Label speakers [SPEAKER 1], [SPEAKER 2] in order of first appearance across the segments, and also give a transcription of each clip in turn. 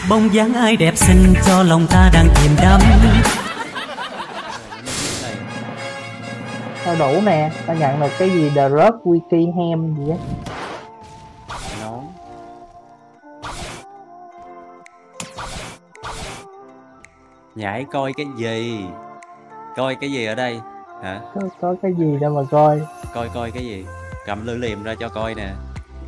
[SPEAKER 1] Bóng dáng ai đẹp xinh cho lòng ta đang chìm đắm.
[SPEAKER 2] Tao đủ nè, tao nhận được cái gì The Rock Wiki Ham gì á.
[SPEAKER 3] Nón. Nhảy coi cái gì? Coi cái gì ở đây? Hả?
[SPEAKER 2] Có cái gì đâu mà coi.
[SPEAKER 3] Coi cái gì? Cầm lưỡi liềm ra cho coi nè.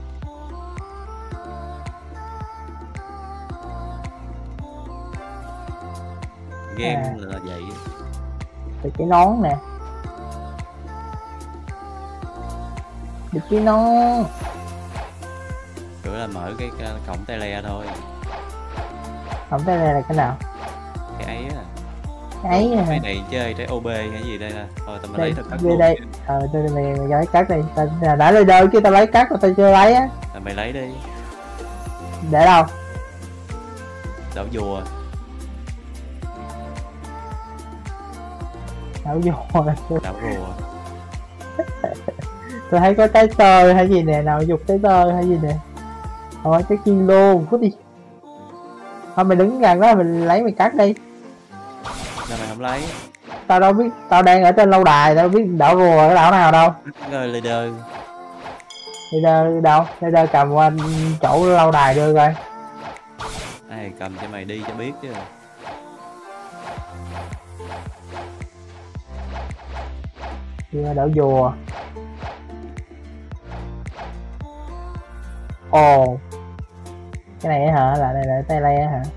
[SPEAKER 3] Game là vậy.
[SPEAKER 2] Thì cái nón nè. Được cái nón.
[SPEAKER 3] Cửa là mở cái cổng tele thôi.
[SPEAKER 2] Không tới đây là cái nào?
[SPEAKER 3] Cái ấy á.
[SPEAKER 2] Cái ấy hả?
[SPEAKER 3] Cái này chơi trái OB hay gì đây nè. Thôi tao mới lấy thật cắt
[SPEAKER 2] luôn.
[SPEAKER 3] đây.
[SPEAKER 2] Tôi mày lấy cắt đi. Tao đã lấy đơn chứ tao lấy cắt mà tao chưa lấy á.
[SPEAKER 3] Mày lấy đi.
[SPEAKER 2] Để đâu?
[SPEAKER 3] Đảo dùa.
[SPEAKER 2] Đảo dùa.
[SPEAKER 3] Đảo rùa.
[SPEAKER 2] Tôi thấy có trái tơ hay gì nè, nào dục trái tơ hay gì nè. Thôi cái kia luôn, cút đi. Thôi mày đứng gần đó mình lấy mày cắt đi.
[SPEAKER 3] Sao mày không lấy?
[SPEAKER 2] Tao đâu biết, tao đang ở trên lâu đài, tao biết đảo rùa cái đảo nào đâu.
[SPEAKER 3] Rồi leader.
[SPEAKER 2] Leader đâu? Leader cầm qua chỗ lâu đài đưa coi.
[SPEAKER 3] Ai cầm cho mày đi cho biết chứ.
[SPEAKER 2] Đưa đảo rùa. Ồ. Cái này hả? Là này là tay le hả?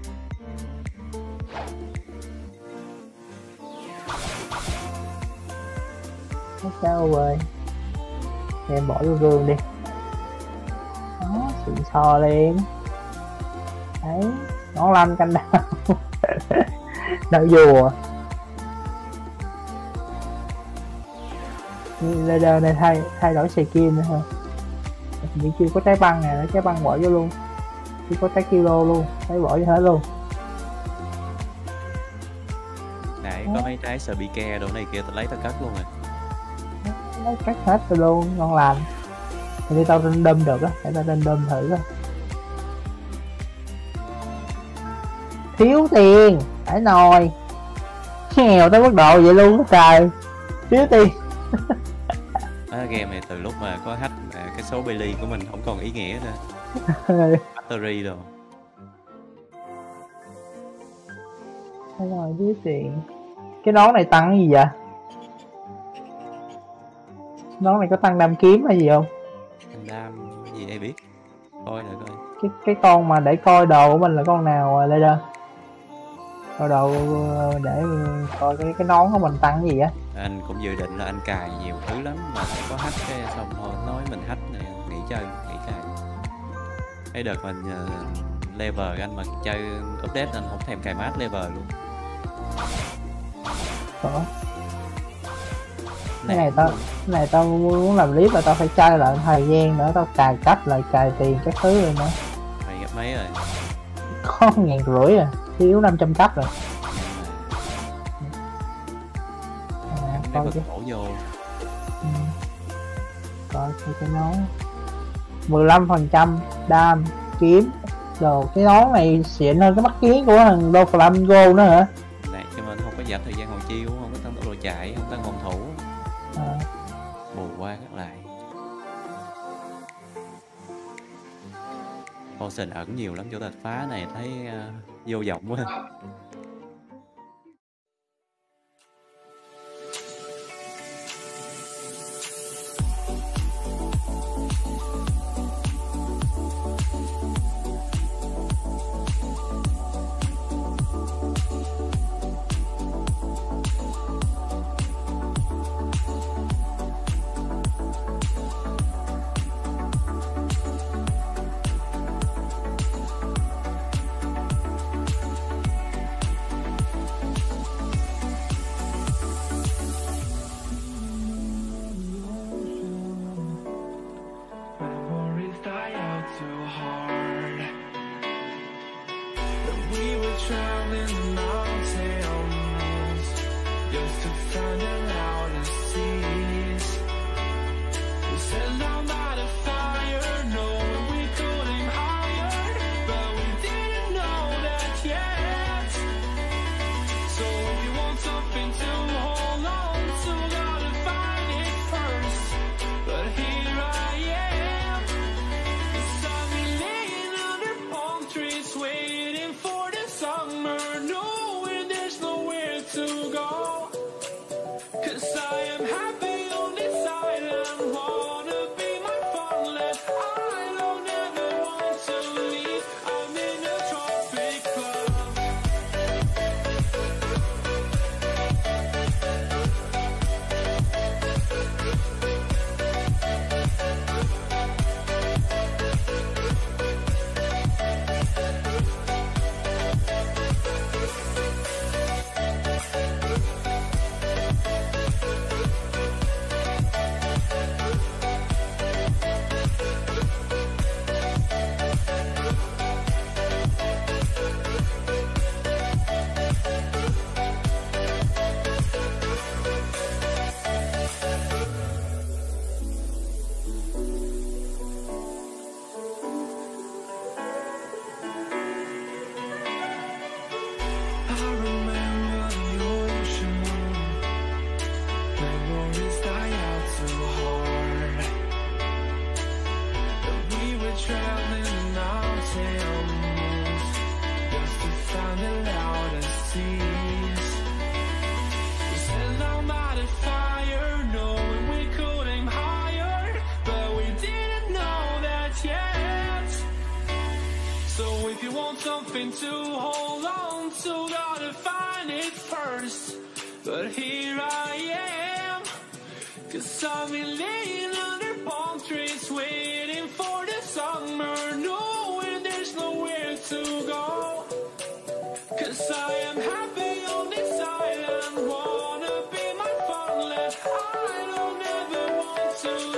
[SPEAKER 2] Sao ơi. Em bỏ vô gương đi. Đó, xịn xò liền. Đấy, nón lanh canh đào. Đảo rùa. Leader này thay đổi skin nữa hả? Vì chưa có trái băng nè, trái băng bỏ vô luôn. Chưa có trái kilo luôn, lấy bỏ vô hết luôn.
[SPEAKER 3] Nãy có mấy trái Sbike đồ này kia tao lấy tao cắt luôn rồi.
[SPEAKER 2] Lấy cắt hết rồi luôn, ngon lành. Thì tao random được á, để tao random thử coi. Thiếu tiền, phải nồi. Nghèo tới mức độ vậy luôn á trời. Thiếu tiền.
[SPEAKER 3] Game này từ lúc mà có hack cái số Bailey của mình không còn ý nghĩa nữa. Battery rồi.
[SPEAKER 2] Phải rồi, thiếu tiền. Cái nón này tăng cái gì vậy? Nón này có tăng đam kiếm hay gì không?
[SPEAKER 3] Đam gì ai biết. Coi lại coi.
[SPEAKER 2] Cái con mà để coi đồ của mình là con nào Leader? Coi đồ để coi cái nón của mình tăng cái gì á?
[SPEAKER 3] Anh cũng dự định là anh cài nhiều thứ lắm mà có hack cái xong thôi nói mình hack này nghỉ chơi. Cái đợt mình level anh mà chơi update anh không thèm cài mát level luôn.
[SPEAKER 2] Ủa? Cái này tao muốn làm clip là tao phải chơi lại thời gian nữa, tao cài cách lại cài tiền các thứ rồi nữa.
[SPEAKER 3] Mày gặp mấy rồi?
[SPEAKER 2] Có 1.500 à, thiếu 500 cấp rồi.
[SPEAKER 3] Coi cái cổ vô.
[SPEAKER 2] Coi cái nón 15% đam kiếm đồ. Cái nón này xịn hơn cái mắt kiến của thằng Doflamingo nữa hả?
[SPEAKER 3] Này cho nên không có giảm thời gian hồi chiêu, không có tăng tốc độ chạy, không tăng phòng thủ. Bù qua các lại. Potion ẩn nhiều lắm, chỗ đột phá này thấy vô vọng quá.
[SPEAKER 4] am happy on this island, wanna be my farmland. I don't ever want to leave, I'm in a tropic club. Something to hold on to, gotta find it first. But here I am, 'cause I've been laying under palm trees, waiting for the summer, knowing there's nowhere to go. 'Cause I am happy on this island, wanna be my farmland. I don't ever want to